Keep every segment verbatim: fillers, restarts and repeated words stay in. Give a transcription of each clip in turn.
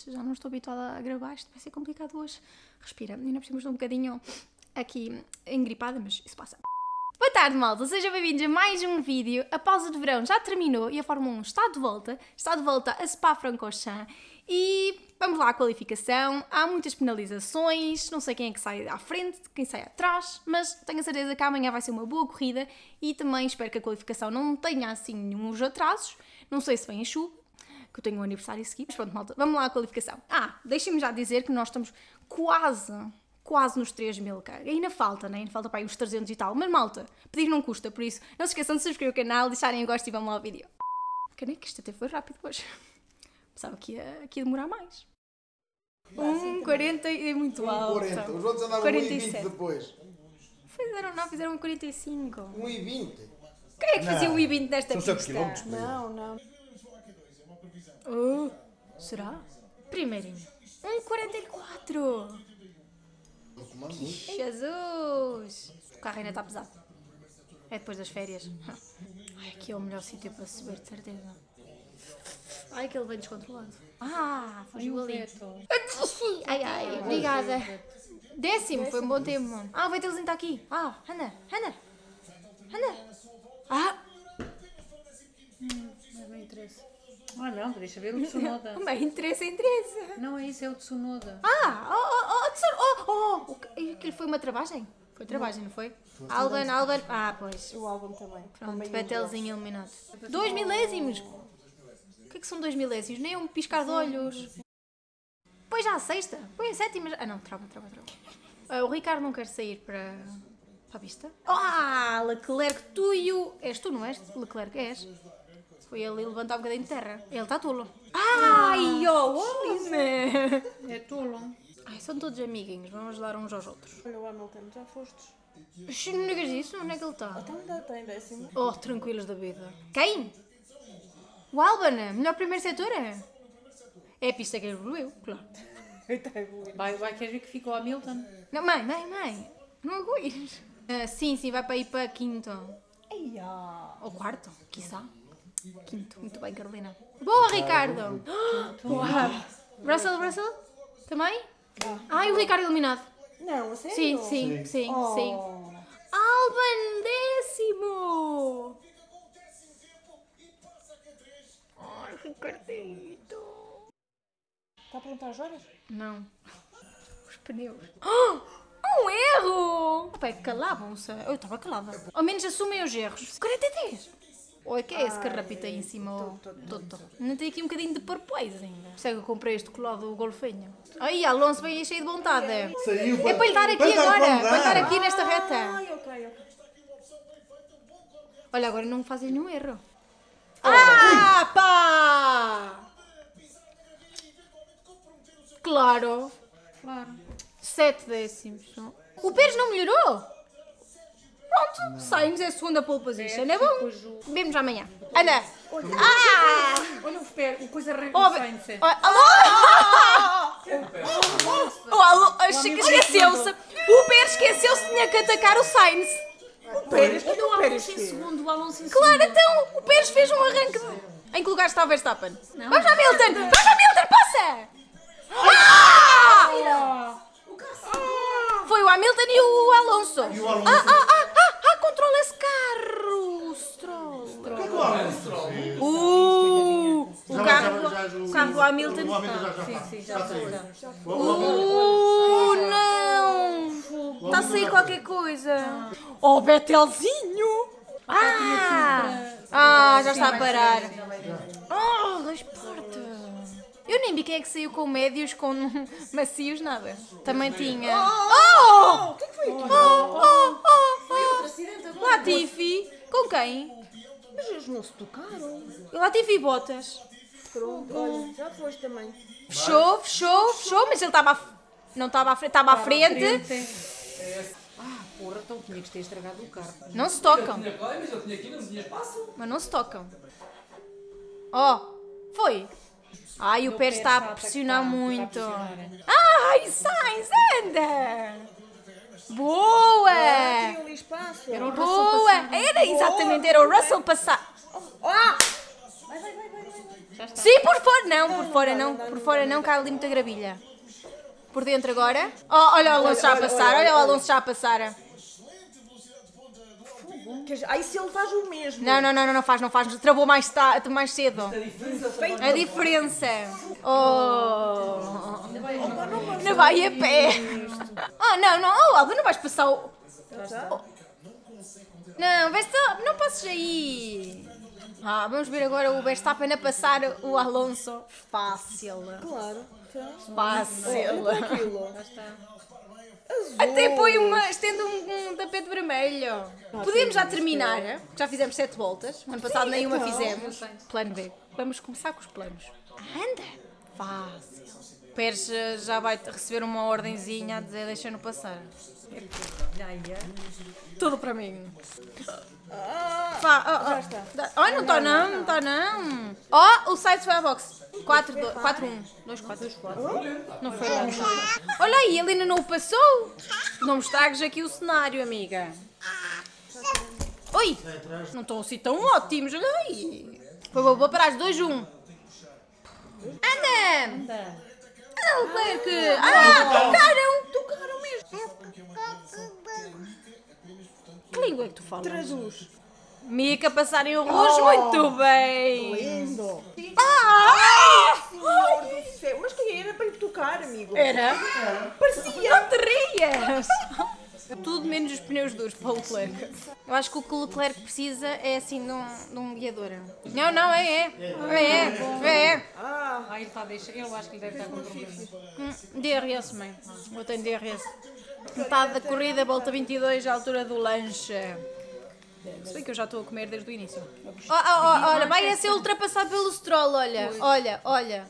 isto, já não estou habituada a gravar, isto vai ser complicado hoje. Respira, ainda precisamos de um bocadinho aqui engripada, mas isso passa. Boa tarde, malta, sejam bem-vindos a mais um vídeo. A pausa de verão já terminou e a Fórmula um está de volta, está de volta a Spa-Francorchamps e vamos lá à qualificação. Há muitas penalizações, não sei quem é que sai à frente, quem sai atrás, mas tenho a certeza que amanhã vai ser uma boa corrida e também espero que a qualificação não tenha assim nenhums atrasos. Não sei se vem a chuva, que eu tenho um aniversário a seguir, mas pronto, malta, vamos lá à qualificação. Ah, deixem-me já dizer que nós estamos quase... quase nos três mil, cara. Ainda falta, né? Ainda falta para aí uns trezentos e tal. Mas, malta, pedir não custa, por isso não se esqueçam de subscrever o canal, deixarem o gosto e vamos lá ao vídeo. Cara, que isto até foi rápido hoje. Pensava que ia, que ia demorar mais. um quarenta é muito alto. um quarenta. Os outros andavam um e vinte depois. Fizeram, não, fizeram um quarenta e cinco. um e vinte? Quem é que fazia um e vinte nesta São pista? sete quilómetros. Não, não. Oh, será? Primeirinho. um quarenta e quatro. Jesus! O carro ainda está pesado. É depois das férias. Ai, aqui é o melhor sítio para subir, de certeza. Ai, que ele vem descontrolado. Ah, fugiu ali. Ai, ai, obrigada. Décimo, foi um bom tempo. Ah, o Vettelzinho está aqui. Ah, anda, anda. Anda. Ah! Hum, mas não interessa. Ah não, deixa ver o Tsunoda. Bem, interessa, interessa. Não é isso, é o Tsunoda. Ah, oh, oh, oh, oh, oh. Aquilo foi uma travagem? Foi travagem, não foi? Alban, Alban. Ah, pois. O álbum também. Pronto, Vettelzinho eliminado. Dois milésimos! O que é que são dois milésimos? Nem um piscar de olhos. Põe já a sexta. Põe a sétima. Ah, não, trava, trava, trava. Ah, o Ricardo não quer sair para, para a pista. Ah, Leclerc, tu e o... És tu, não és? Leclerc, és? Foi ele levantar um bocadinho de terra. Ele está tolo. Ai, oh, homem! É tolo. Ai, são todos amiguinhos. Vamos ajudar uns aos outros. Olha o Hamilton, já fostes? Não digas isso? Onde é que ele está? Então ainda tem décimo. Oh, tranquilos da vida. Quem? O Alban, melhor primeiro setor? É a pista que evoluiu, claro. Vai, vai, queres ver que ficou o Hamilton? Não, mãe, mãe, mãe. Não aguis. Ah, sim, sim, vai para ir para quinto. Eia! Ou quarto, quiçá. Quinto, muito bem, Carolina. Boa, Ricardo! Boa! Russell, Russell? Também? Ai, o Ricardo eliminado. Não, a sério? Sim, sim, sim, Oh. sim. Alban, décimo! Ai, Ricardito. Está a perguntar as horas? Não. Os pneus. Oh, um erro! Pai, calavam-se. Eu estava calada. Ao menos assumem os erros. quarenta e três! Oi, que é esse carrapito aí em cima? Oh, todo. Ainda tem aqui um bocadinho de porpoise ainda. Por isso é que eu comprei este colado do golfinho. Aí, Alonso vem aí cheio de vontade. Saiu É para lhe dar aqui agora. Para lhe dar aqui nesta reta. Ai, ok, ok. Olha, agora não fazem nenhum erro. Ah, pá! Claro. Claro. Sete décimos. O Pérez não melhorou? Pronto, saímos, é a segunda pole position. É bom. Vemos amanhã. Anda. Ah! Olha o Fer, o coisa arranca Oh, o Sainz. oh, alô? Oh, alô? Achei que esqueceu-se. O Pérez esqueceu-se, tinha que atacar o Sainz. O Pérez, Olha o Alonso em segundo, o Alonso em Claro, então, o Pérez fez um arranque. De... Em que lugar está o Verstappen? Vamos à Milton! Vamos à Milton, passa! Ah! Foi o Hamilton e o Alonso. E o Alonso? Ah, ah, ah, ah, ah, controla esse carro. Stroll. Uh, o Já, carro, já, já, o carro do Hamilton. O Hamilton já, já, Sim, sim, já saiu. foi. Uh, não. Está a sair qualquer coisa. Oh, Betelzinho. Ah, ah, já está a parar. Oh, resporta. Eu nem vi quem é que saiu com médios, com macios, nada. Também tinha. Oh! O que foi aqui? Oh, oh, oh, oh. Latifi. Com quem? Mas eles não se tocaram. Latifi e Bottas. Pronto, olha, já foste também. Fechou, fechou, fechou, mas ele estava. Não estava à frente, estava à frente. Ah, porra, então tinha que ter estragado o carro. Não se tocam. Tinha claro, mas eu tinha aqui, não tinha espaço. Mas não se tocam. Oh, foi. Ai, o Pérez está a pressionar muito. Ai, Sainz, anda! Boa! Tinha ali espaço. Era o Boa! Era exatamente, era o Russell passar. Ah! Vai, vai, vai, vai, vai. Já está. Sim, por fora. Não, por fora não. Por fora não, cá ali muita gravilha. Por dentro agora. Oh, olha o Alonso já a passar. Olha o Alonso já a passar. Ai, se ele faz o mesmo. Não, não, não, não faz, não faz. Travou mais, ta- mais cedo. A diferença. Oh. Não vai a pé. Oh, não, não. Oh, Alba, não vais passar o... Não, Verstappen, não passes aí. Ah, vamos ver agora o Verstappen a passar o Alonso. Fácil. Claro. Fácil. Olha para aquilo. Já está. Até põe uma, estende um, um tapete vermelho. Podemos já terminar, já fizemos sete voltas. O ano passado nenhuma então. fizemos. Plano B. Vamos começar com os planos. Anda. Fácil. Pérez eh, já vai receber uma ordenzinha a dizer deixa-no passar. Tudo para mim. Fá, oh, oh. Já está. Dá- Ai, não está não, não está não. Ó, o site foi à box. quatro um. dois quatro. Não foi lá. Olha aí, ele ainda não o passou. Não me estragues aqui o cenário, amiga. Oi! Não estão assim tão ótimos, olha aí. Vou, vou, vou parar, dois um. Anda! Anda. Anda, Leclerc! Ah, tocaram! Tocaram mesmo. Que língua é que tu falas? Traduz. Mica, passarem o rojo, muito bem! Lindo. Ah! Senhor do céu. Mas quem era para lhe tocar, amigo? Era? Parecia. Não te rias! Tudo menos os pneus duros para o Leclerc. Eu acho que o que o Leclerc precisa é assim de um, de um guiador. Não, não, é, é. É, é. é. Ah, Ah, ele está a deixar. Eu acho que ele deve estar com problemas. Hum, D R S, mãe. Eu tenho D R S. Metade da corrida, volta vinte e dois, à altura do lanche. Se bem que eu já estou a comer desde o início. Oh, oh, oh, olha, vai a ser ultrapassado pelo Stroll, olha. Olha, olha.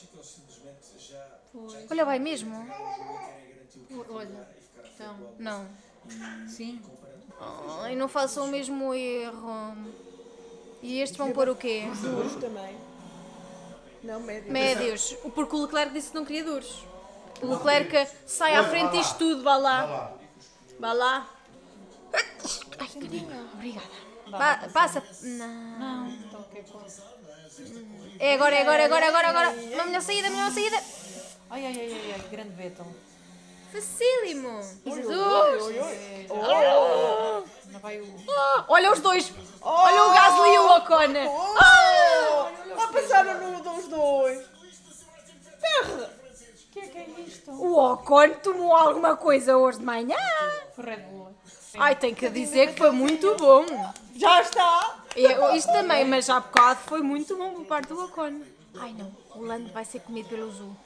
Olha, vai mesmo? Olha. Então. Não. Sim. Ai, não façam o mesmo erro. E estes vão pôr o quê? duros também. Não, médio. Médios. Porque o Leclerc disse que não queria duros. O Leclerc sai à frente disto tudo, vá lá. Vá lá. Ai, carinho. Obrigada. Pa- passa. Não. Não. Então o que é que posso? É agora, é agora, é agora, é agora, agora. Uma melhor saída, melhor saída. Ai, ai, ai, ai, ai. Grande Vettel. Facílimo. Jesus. Oi, oi. Oh. Não vai o. Ah, olha os dois. Olha o Gasly e o Ocon. Oh. Ah, passaram no dos dois. Terra. O que é que é isto? O Ocon tomou alguma coisa hoje de manhã. Red Bull. Ai, tenho que dizer que foi muito bom. Já está. Eu, isto também, mas já há bocado foi muito bom por parte do Ocon. Ai não, o Lando vai ser comido pelo Zul.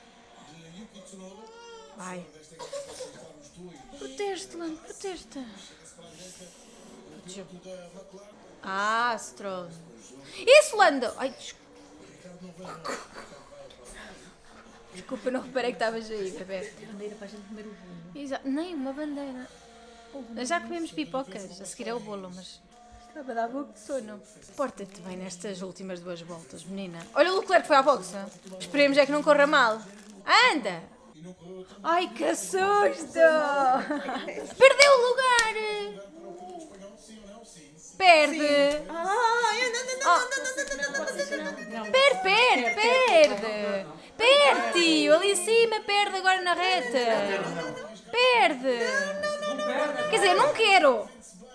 Vai. Proteste, Lando, proteste. Protegeu. Ah, Stroll. Isso, Lando! Ai, desculpa. Desculpa, não reparei que estavas aí, bebê. Bandeira para a gente comer o bolo. Exato. Nem uma bandeira. Já comemos pipocas, a seguir é o bolo, mas estava a dar boca de sono. Porta-te bem nestas últimas duas voltas, menina. Olha o Leclerc foi à boxa. Esperemos é que não corra mal. Anda! Ai, que susto! Perdeu o lugar! Perde! Ai, anda, anda, anda, anda, anda, anda, anda. Perde, perde, perde! Perde, tio! Ali em cima, perde agora na reta! Perde! Quer dizer, não quero!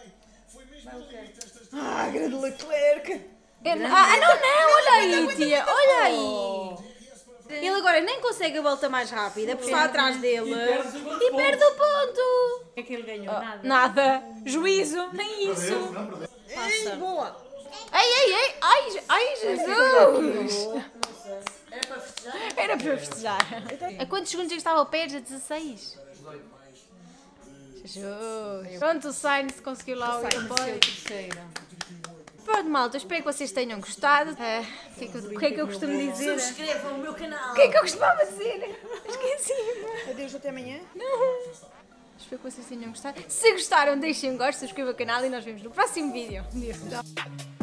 Ah, grande Leclerc. Eu não- ah, não, não! Olha aí, tia! Olha aí! Ele agora nem consegue a volta mais rápida, porque está atrás dele e perde o ponto! O que é que ele ganhou? Nada. Nada! Juízo! Nem isso! Ei, boa. Ai, ai, ai! Ai, ai Jesus! Era para festejar. A quantos segundos é que estava o Pérez? A dezasseis? Jesus! Pronto, o Sainz conseguiu lá o apoio. Terceira. Pronto, malta, espero que vocês tenham gostado. Ah, o, que é que eu, o que é que eu costumo dizer? Subscrevam o meu canal. O que é que eu costumava dizer? Esqueci-me. Adeus, até amanhã. Não. Espero que vocês tenham gostado. Se gostaram, deixem um gosto, subscrevam o canal e nós vemos no próximo vídeo. Adeus.